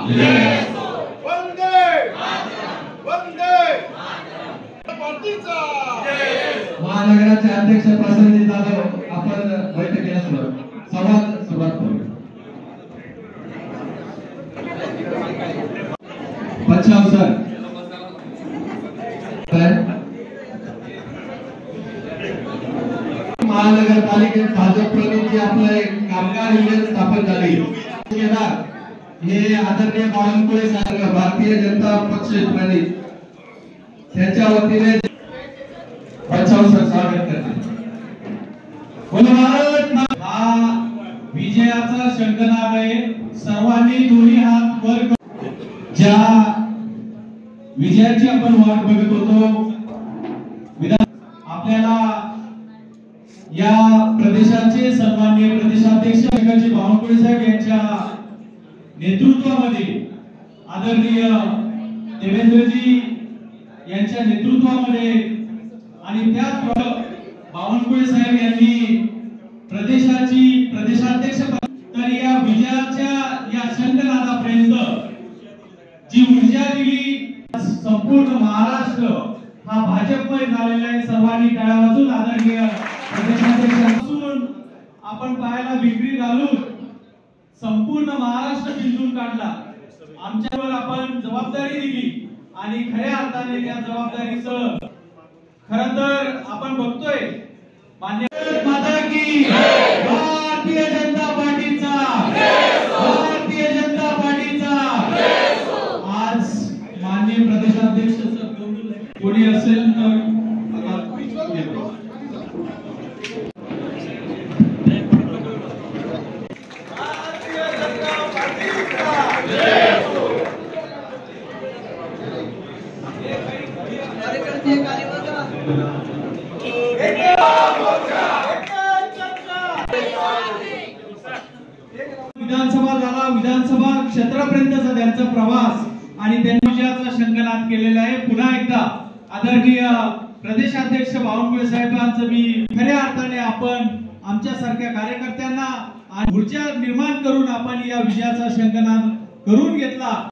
वंदे वंदे महानगराचे अध्यक्ष प्रसन्नजी जाधव आपण बैठकीला सुरुवात करू. बचाव सर महानगरपालिकेत भाजप प्रणित आपलं एक कामगार युनियन स्थापन झाली. हे आदरणीय बावनकुळे साहेब भारतीय जनता पक्ष प्रणित त्यांच्या वतीने बचाव सर स्वागत करते. हा विजयाचा शंखनाद आहे. सर्वांनी दोन्ही हात वर ज्या विजयाची आपण वाट बघत होतो. आपल्याला या प्रदेशाचे सन्माननीय प्रदेशाध्यक्ष बावनकुळे साहेब यांच्या नेतृत्वामध्ये आदरणीय देवेंद्रजी यांच्या नेतृत्वामध्ये आणि त्याचबरोबर बावनकुळे साहेब यांनी प्रदेशाध्यक्ष तर या विजयाच्या या शंखनादापर्यंत जी ऊर्जा दिली संपूर्ण महाराष्ट्र हा भाजपमय झालेला आहे. सर्वांनी टाळ्या वाजवून आदरणीय प्रदेशाध्यक्षांपासून आपण पायाला विक्री घालून संपूर्ण महाराष्ट्र पिंजून काढला. आमच्यावर आपण जबाबदारी दिली आणि खऱ्या अर्थाने त्या जबाबदारीचं खरं तर आपण बघतोय मान्य माता की भारतीय जनता पार्टीचा आज माननीय प्रदेशाध्यक्ष कोणी असेल तर विधानसभा झाला. विधानसभा क्षेत्रापर्यंतचा त्यांचा प्रवास आणि त्यांनी विजयाचा शंखनाद केलेला आहे. पुन्हा एकदा आदरणीय प्रदेशाध्यक्ष बावनकुळे साहेबांचं मी खऱ्या अर्थाने आपण आमच्या सारख्या कार्यकर्त्यांना ऊर्जा निर्माण करून आपण या विजयाचा शंखनाद करून घेतला.